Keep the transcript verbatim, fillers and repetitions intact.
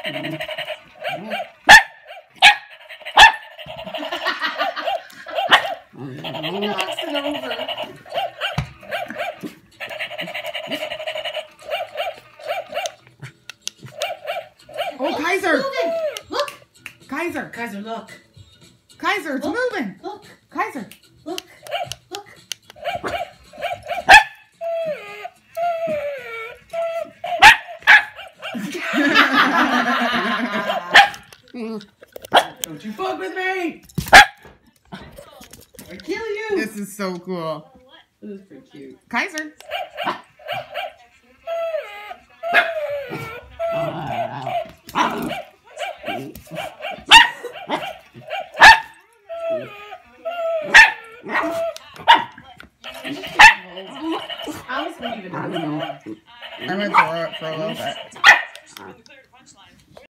Knocks it over. Oh, Kaiser! Look! Kaiser! Kaiser, look! Kaiser, it's look. moving! Look! Kaiser! Look! Look! Don't you fuck with me! I kill you! This is so cool. This is pretty cute. Kaiser! I was gonna give it a I'm gonna throw it for a little bit.